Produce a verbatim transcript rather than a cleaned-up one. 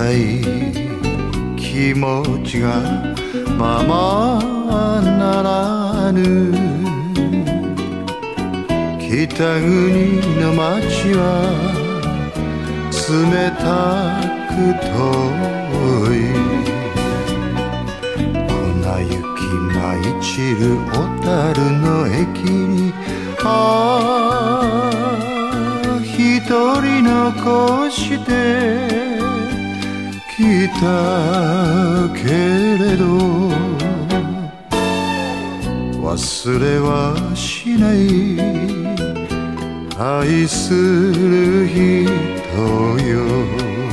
い気持ちがままならぬ北国の街は冷たく遠い粉雪舞い散る小樽の駅にああ一人残して来たけれど忘れはしない愛する人よ